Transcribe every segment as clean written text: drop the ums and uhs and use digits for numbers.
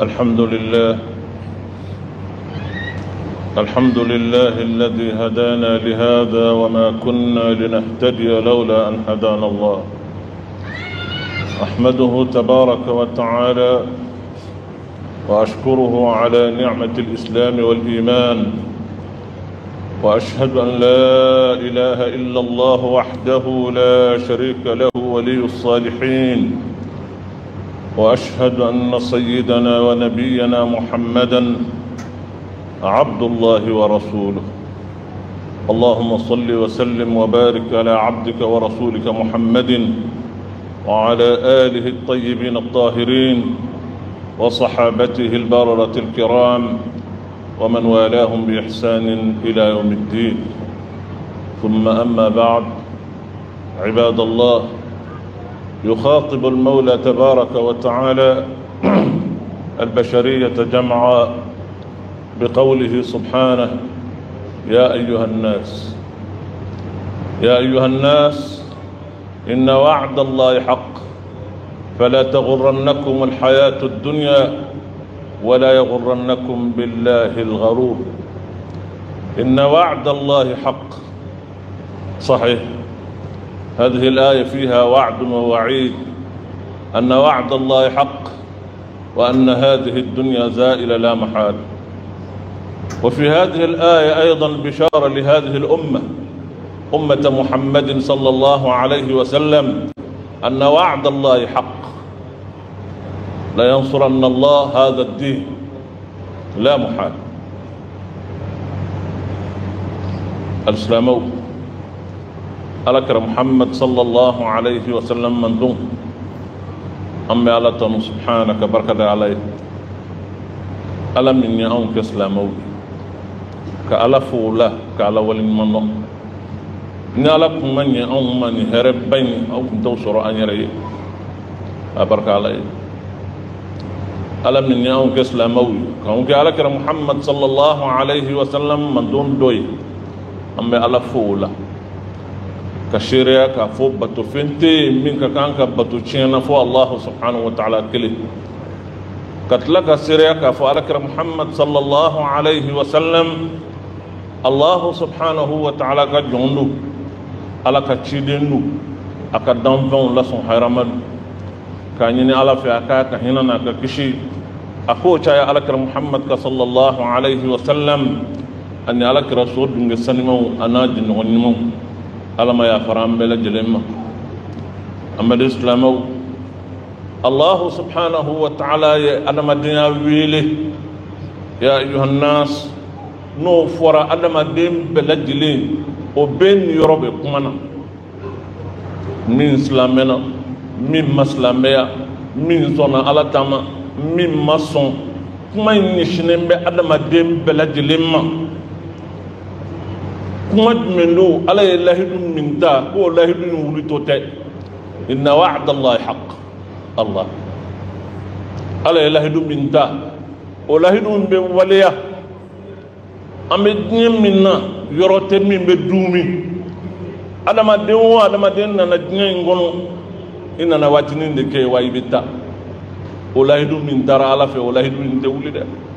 الحمد لله الذي هدانا لهذا وما كنا لنهتدي لولا أن هدانا الله. أحمده تبارك وتعالى وأشكره على نعمة الإسلام والإيمان، وأشهد أن لا إله إلا الله وحده لا شريك له ولي الصالحين، وأشهد أن سيدنا ونبينا محمدًا عبد الله ورسوله. اللهم صل وسلم وبارك على عبدك ورسولك محمد وعلى آله الطيبين الطاهرين وصحابته البررة الكرام ومن والاهم بإحسان إلى يوم الدين. ثم أما بعد، عباد الله، يخاطب المولى تبارك وتعالى البشرية جمعاء بقوله سبحانه: يا أيها الناس إن وعد الله حق فلا تغرنكم الحياة الدنيا ولا يغرنكم بالله الغرور. إن وعد الله حق. صحيح، هذه الآية فيها وعد ووعيد، أن وعد الله حق وأن هذه الدنيا زائلة لا محال. وفي هذه الآية أيضا بشارة لهذه الأمة، أمة محمد صلى الله عليه وسلم، أن وعد الله حق. لا ينصرن الله هذا الدين لا محال. الإسلام الأكرم محمد صلى الله عليه وسلم من دون أمي على تنو سبحانك بركة عليه ألم من يأون كإسلامه كألف ولا كألول منه نالك من يأون من هرب بين أو توصر أن يري بركة عليه ألم من يأون كإسلامه كأون كألكرم محمد صلى الله عليه وسلم من دون دوي أمي ألف ولا كشريعة كفو بتو فنتي منك كان كبتو تشينا فو الله سبحانه وتعالى كله كتلك الشريعة كفو ألكرم محمد صلى الله عليه وسلم الله سبحانه وتعالى كجوندو على كتشيدنو أكدام فون لسون حرمان كانيني على في أكاك هنا نكشي أكو شيء ألكرم محمد صلى الله عليه وسلم أن ألك رسول من السنمو أنا جنونمو ألما يا فرام بلا جلما أما الإسلام الله سبحانه وتعالى أدم الدنيا ويله يا أيها الناس نوفر أدم الدين بلا جلين وبين يربي كمانا من إسلامنا من مسلمية من زنا على تما من ماسون كما ينشنن بأدم الدين بلا جلما كما جملو على الله من دا هو الله من ولتوته. إن وعد الله حق. الله على الله من دا الله من بوليا أمدني منا يروت من بدومي هذا ما دينه هذا ما ديننا نجني نقولو إننا واجنين دكي وايبتا الله من ترى على في الله من تولد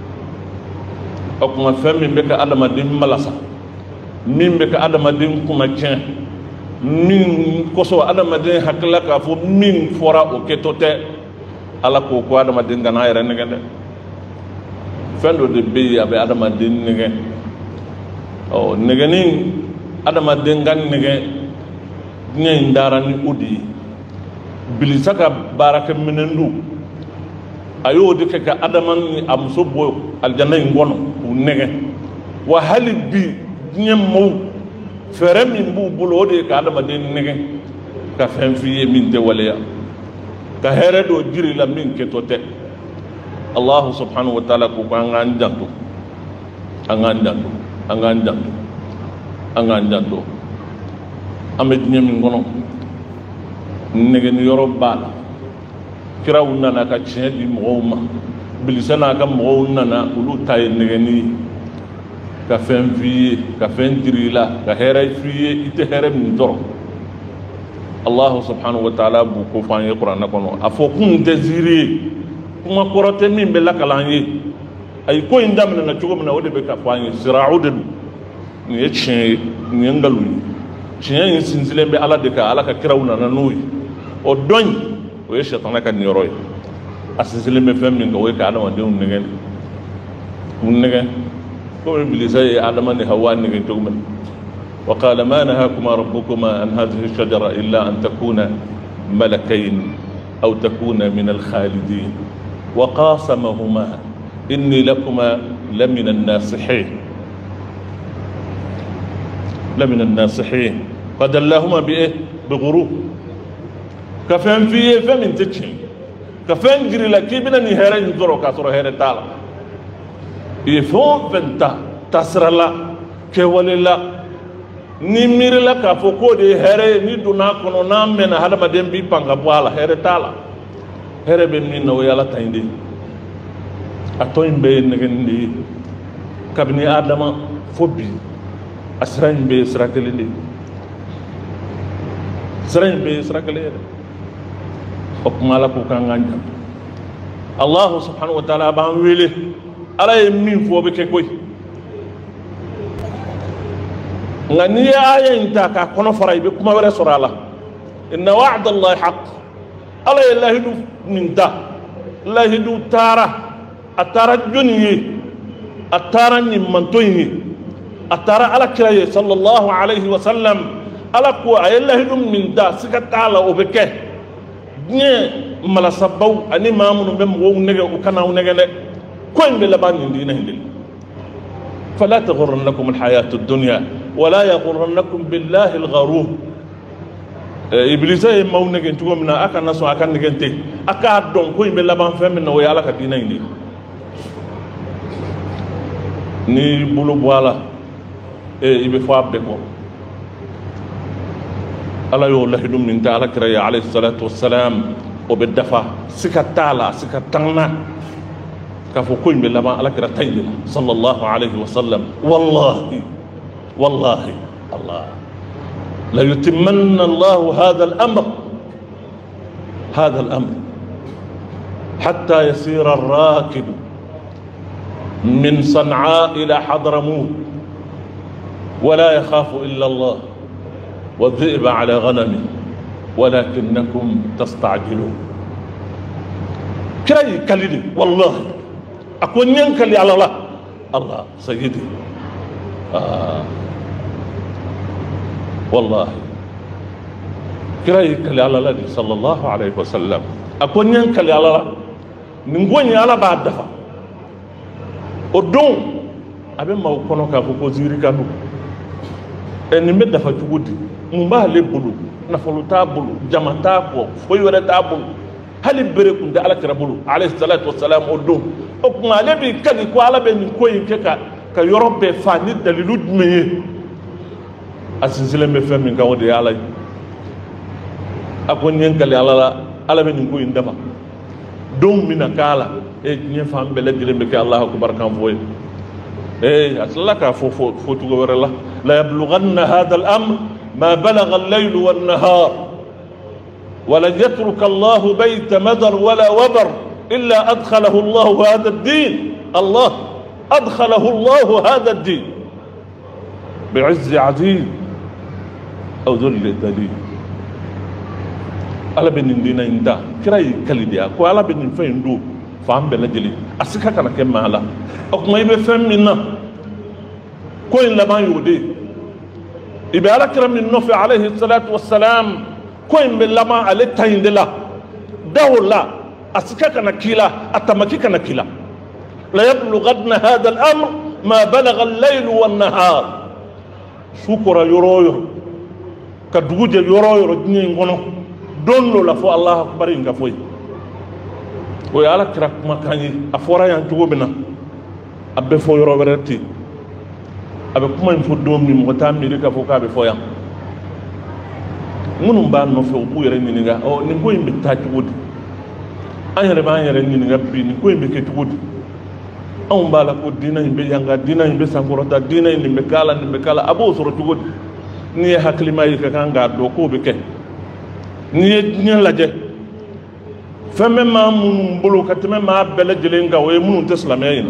أكما فهم بك هذا ما دين ملاسا min be ka adamaden kuma tiɲɛ min kosɔn adamaden hakilila k'a fɔ min fɔra o kɛtɔ tɛ ala k'o ko adamaden kana a yɛrɛ nɛgɛ dɛ. fɛn dɔ de bɛ yen a bɛ adamaden nɛgɛ. nɛgɛnin adamaden ka nɛgɛ diɲɛ in dara ni o de ye. bilisa ka baarakɛminɛn do a y'o de kɛ ka adama ni a muso bɔ alijana in kɔnɔ k'u nɛgɛ. wa hali bi diɲɛ maaw fɛɛrɛ min b'u bolo o de ye ka adamaden nɛgɛ ka fɛn f'i ye min tɛ waleya, ka hɛrɛ dɔ jiri la min kɛtɔ tɛ. Allahu subhanahu wa ta'ala ko an k'an janto, an k'an janto, an k'an janto, an k'an janto. An bɛ diɲɛ min kɔnɔ nɛgɛniyɔrɔ b'a la. Kiraw nana ka tiɲɛ di mɔgɔw ma, bilisa n'a ka mɔgɔw nana olu ta ye nɛgɛni ye. Ka fɛn f'i ye, ka fɛn jiri la, ka hɛrɛ f'i ye i tɛ hɛrɛ min sɔrɔ. Allahu subhanahu wa ta'ala b'u ko f'an ye kuranɛ kɔnɔ a fɔ kun tɛ ziiri ye kuma korote min be lakalanyi ay ko indam na cugo na wode be ka fanyi sira'u de ni yeche ni ngalu ni sinzile be ala de ka ala ka kirawna na nuyi o doñ o shaytan ka ni roy asinzile be fem min ko ka adama de negen ko iblis ay adama ni hawa ni to men وقال ما نهاكما ربكما عن هذه الشجرة إلا أن تكونا ملكين أو تكون من الخالدين وقاسمهما إني لكما لمن الناصحين فدلاهما بإيه بغروب كفين فيه فمن تتشين كفين جري لكي بنا نهارين يدورو كاسورو هيري تالا يفون فنتا تسر الله كيولي الله نمير لك فوقو دي هيري ندونا كنو نامن هذا مدين بي بانغابوالا هيري تالا هيري بمين نويالا تايندي أتوين بين نغني كابني آدم فوبي أسرائيل بي إسراكلي إسرائيل بي إسراكلي أكمالكو كان غانجا الله سبحانه وتعالى بان ويلي على يمين فوبي كوي غني آية انتاكا كونو فراي بي كما وري سورا إن وعد الله حق على الله يدو ننتا الله يدو تارا أتارا جنيه أتارا نمانتويه أتارا على كرايه صلى الله عليه وسلم على قوة الله يدو من دا سكت على وبكه ني ملا سبو أني مامون بم وو نغا وكنا ونغا كوين بلبان ندينا هندل فلا تغرنكم الحياة الدنيا ولا يغرنكم بالله الغرور إبليس ما هو نجن تقول منا أكان ناس أكان نجن تي أكاد دون كوين بلبان فهم إنه ويالا كدينا إني ni bulu bwala ibe fab de ko ala yo lahidum min ta'ala kiraya alayhi salatu wassalam o be dafa sikatala sikatana ka fo ko imbe lama ala kira tayyib sallallahu alayhi wa sallam wallahi allah la yutimmanna allah hadha al-amr hatta yasira ar-rakib من صنعاء إلى حضرموت ولا يخاف إلا الله والذئب على غنمه ولكنكم تستعجلون كراي كاليدي والله أكون ينكلي على الله سيدي والله كراي كالي على الله صلى الله عليه وسلم أكون ينكلي على الله نقول على بعد دفع odon abe ma kono ka ko ziri kanu en me dafa jugudi mba le bulu na folu tabulu jamata ko foy wala tabulu hali bere kun da ala karabulu alayhi salatu wassalam odon o kuma le bi kadi ko ala be ni ko yike ka yorobe fa ni dalilu dmeye asinsile me fami ka wode ala akon nyen kali ala be ni ko indama dom mina kala ñe fam be ladire be ka allah akbar kan foy aslaka fo tugo wala la yablughanna hadha al-amr ma balagha al-layl wan-nahar ولا يترك الله بيت مدر ولا وبر إلا أدخله الله هذا الدين الله أدخله الله هذا الدين بعز عزيز أو ذل دليل على بن دينا إندا كراي كليديا كو على بن فين دو فام بلا جلي أسكا كنا كم على أو ما يبي فهم منا كوين لما يودي يبي على كرم النوفي عليه الصلاة والسلام كوين لما عليه تاين دلا دولا أسكا كنا كيلا أتمكي كنا كيلا لا يبلغن هذا الأمر ما بلغ الليل والنهار شكرا يروي كدوج يروي رجني غنو دونو لا فو الله أكبر إنك فوي ويالا كراك مكاني أفورا ينتوه بنا أبي فو يروي ورتي أبي كما ينفو دومي مغتام ميريكا فوكا أبي فويا منو بان نوفي وبو يرني نيغا أو نيكو يمبي تاكي ودي أنيري ما يرني نيغا بي نيكو يمبي كي ودي أو مبالا كو دينا يمبي يانغا دينا يمبي سانكوروتا دينا يمبي كالا أبو سورو تودي نيه حكلي ما يكا كانغا دوكو بكي نيه لاجه femme ma mun bolo katme ma bele jelenga o mun teslameyina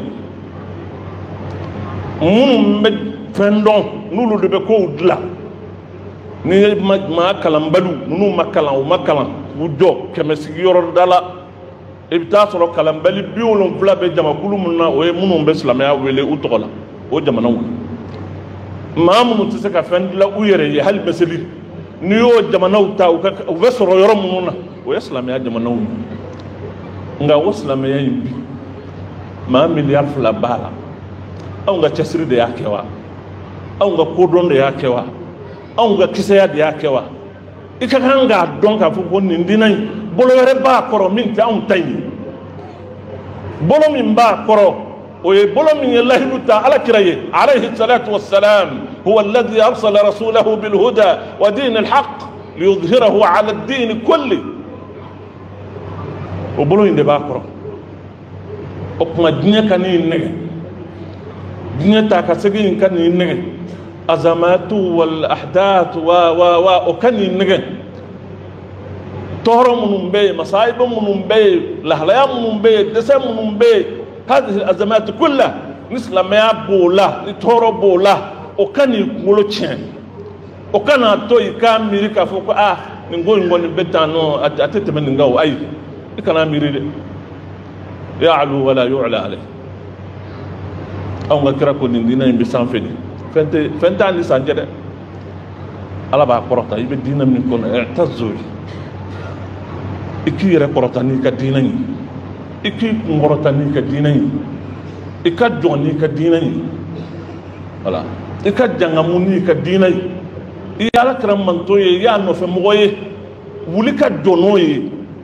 mun be fendon nulu de be ko dla ni ma kalam balu nunu makalan o makalan wudo kemesi yoro dala ibta soro kalam bali biolon fla be jama kulu munna o mun be islamaya wele utola o jamana wona ma mun tse ka fendla u yere ye hal beseli ni yo jamana uta o be soro yoro mununa o islamaya jamana wona nga islamaya yimbi ma milliard fla bala aw nga chesri de yakewa aw nga kodon de yakewa aw nga kisaya de yakewa ikakanga don ka fu ni dinay bolo yere ba koro min ta on tayni bolo min ba koro o ye bolo min yallahi ta ala kiraye alayhi salatu wassalam huwa alladhi arsala rasulahu bil huda wa din al haqq liyudhhirahu ala ad din kulli o bolo inde ba koro o kuma dinya kanini nege dinya ta ka segi kanini nege azamatu wal ahdath wa o kanini nege toro munum be masaib munum be lahlaya munum be desem munum be هذه الازمات كلها مثل ما يبولا تورو بولا o kani ngolo chen o kana to ika mirika foko ngoni betano atete men ngaw ay ikana miride ya'lu wala yu'la alayh aw ngakira ko dina bi sanfedi fenta ni sanjede ala ba korota ibe dina min kono i'tazuri ikire korota ni ka dina ni iki ngorota ni ka dina ni ika joni ka dina ni wala ika jangamuni ka dina ni yala kram manto ye ya no fe moye wulika donoye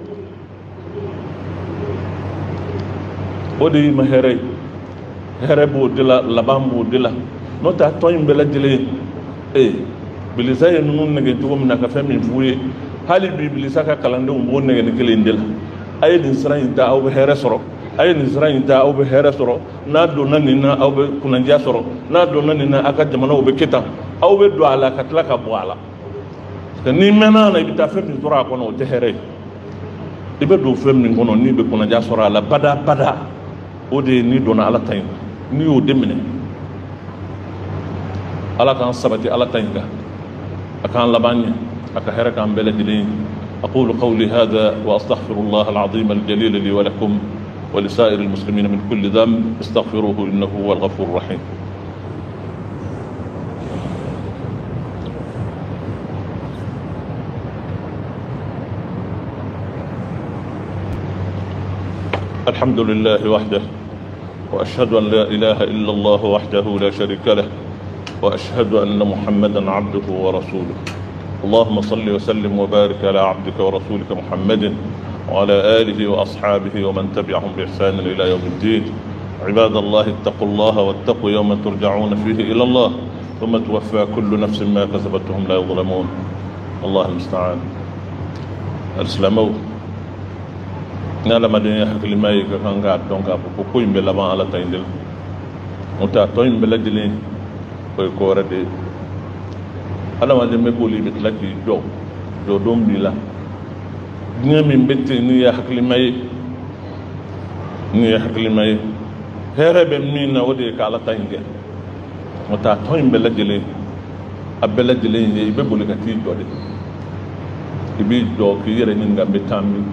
odi mahere here bo dila labam bo dila no ta to imbela dile bilisa ye nunu nege to mina ka fe min fuye hali bi bilisa ka kalande mo nege ne kele ndela ay din sran ta aw here soro ay din sran ta aw here soro na do nanina aw be kunanja soro na do nanina aka jamana o be kita aw be do ala katla ka bo ala ni mena na ibita fe min tora ko no te here ibe do fe min kono ni be kunanja soro ala bada ode ni dona ala tayin ni o demine ala kan sabati ala tayinga akan labanya aka here kan bele dile أقول قولي هذا وأستغفر الله العظيم الجليل لي ولكم ولسائر المسلمين من كل ذنب استغفروه إنه هو الغفور الرحيم. الحمد لله وحده وأشهد أن لا إله إلا الله وحده لا شريك له وأشهد أن محمدا عبده ورسوله. اللهم صل وسلم وبارك على عبدك ورسولك محمد وعلى آله وأصحابه ومن تبعهم بإحسان إلى يوم الدين. عباد الله اتقوا الله واتقوا يوما ترجعون فيه إلى الله ثم توفى كل نفس ما كسبت وهم لا يظلمون. الله المستعان. الإسلامو نالا مدينة حكي ما يكون قاعد دونك أبو كوين بلبان على تيندل متى توين بلجلين ويكورة دي ala ma dem ko li bit la ci do dom bi la dina min betti ni ya hakli may here be min na wodi ka ala tange mota toy be la jele abela jele ni be boli ka ti do de ibi do ki yere ni nga betam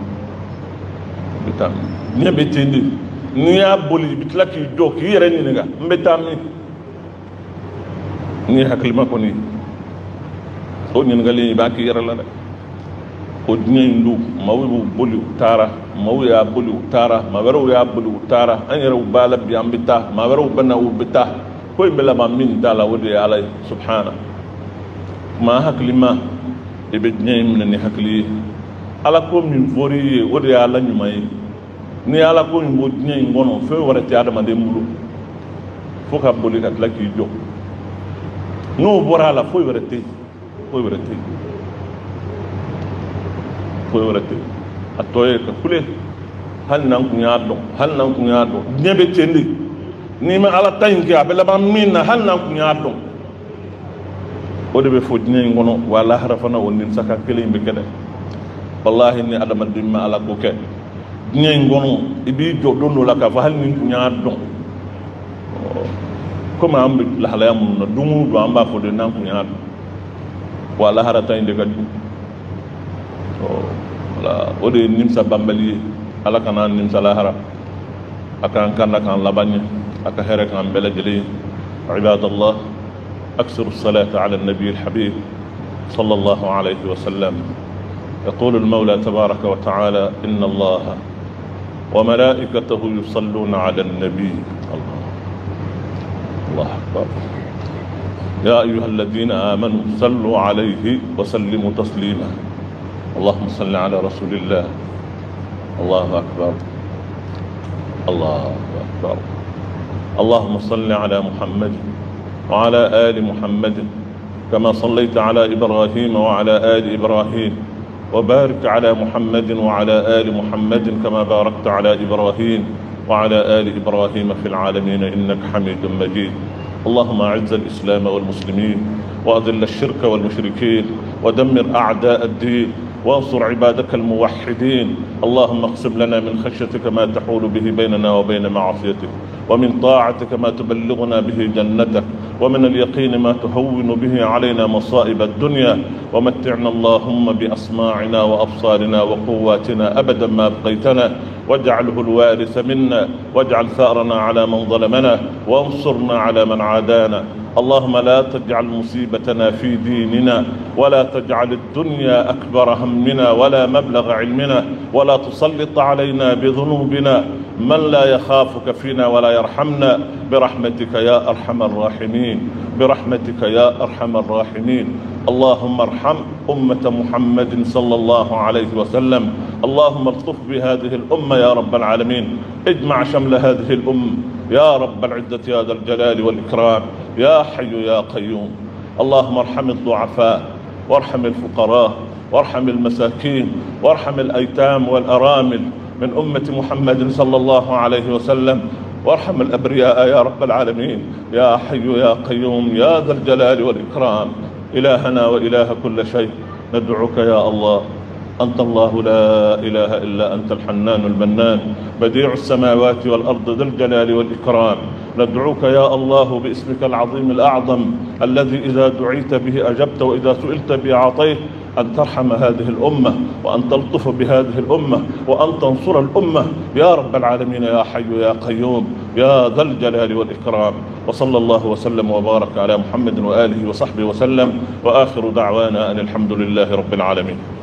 ni betti ni ya boli bit la ci do ki yere ni nga betam ni hakli ma ko ni o ñen ngali ba ki yara la o ñen ndu mawu boli tara mawu ya boli tara ma wero ya boli tara an yara bala bi ambita ma wero bana u bita ko be la ma min dala wodi ala subhana ma hakli ma e be ñen ni hakli ala ko min fori wodi ala ñumay ni ala ko min bo ñen ngono fe wara ti adama de mulu fo ka boli kat la ki jo no bora la fo wara ti foy warate atoye ka kule hal nan ku nyaado nyebe tendi ni ma ala tanki abela ba minna hal nan ku nyaado o de be fo dine ngono wala harafana wonin saka kele imbe kede wallahi ni adama dimma ala ko ke nyen gono ibi jodono la ka fa hal ni nya don kuma am la hala mun na dumu do amba fo de nan ko nya wala harata inde gadi wala ode nimsa bambali ala kana nimsa lahara akan kan kan labanya aka here kan bela jeli ibadallah aksiru الصلاة على النبي الحبيب صلى الله عليه وسلم. يقول المولى تبارك وتعالى إن الله وملائكته يصلون على النبي. الله أكبر. يا أيها الذين آمنوا صلوا عليه وسلموا تسليما. اللهم صل على رسول الله. الله أكبر الله أكبر. اللهم صل على محمد وعلى آل محمد كما صليت على إبراهيم وعلى آل إبراهيم وبارك على محمد وعلى آل محمد كما باركت على إبراهيم وعلى آل إبراهيم في العالمين إنك حميد مجيد. اللهم أعز الإسلام والمسلمين وأذل الشرك والمشركين ودمر أعداء الدين وانصر عبادك الموحدين. اللهم اقسم لنا من خشيتك ما تحول به بيننا وبين معصيتك ومن طاعتك ما تبلغنا به جنتك ومن اليقين ما تهون به علينا مصائب الدنيا ومتعنا اللهم بأسماعنا وأبصارنا وقواتنا أبدا ما بقيتنا واجعله الوارث منا واجعل ثأرنا على من ظلمنا وانصرنا على من عادانا. اللهم لا تجعل مصيبتنا في ديننا ولا تجعل الدنيا أكبر همنا ولا مبلغ علمنا ولا تسلط علينا بذنوبنا من لا يخافك فينا ولا يرحمنا برحمتك يا أرحم الراحمين برحمتك يا أرحم الراحمين. اللهم ارحم أمة محمد صلى الله عليه وسلم. اللهم الطف بهذه الأمة يا رب العالمين. اجمع شمل هذه الأمة يا رب العزة يا ذا الجلال والإكرام يا حي يا قيوم. اللهم ارحم الضعفاء وارحم الفقراء وارحم المساكين وارحم الأيتام والأرامل من أمة محمد صلى الله عليه وسلم وارحم الأبرياء يا رب العالمين يا حي يا قيوم يا ذا الجلال والإكرام. إلهنا وإله كل شيء ندعوك يا الله أنت الله لا إله إلا أنت الحنان المنان بديع السماوات والأرض ذا الجلال والإكرام. ندعوك يا الله باسمك العظيم الأعظم الذي إذا دعيت به أجبت وإذا سئلت به أعطيت أن ترحم هذه الأمة وأن تلطف بهذه الأمة وأن تنصر الأمة يا رب العالمين يا حي يا قيوم يا ذا الجلال والإكرام. وصلى الله وسلم وبارك على محمد وآله وصحبه وسلم وآخر دعوانا أن الحمد لله رب العالمين.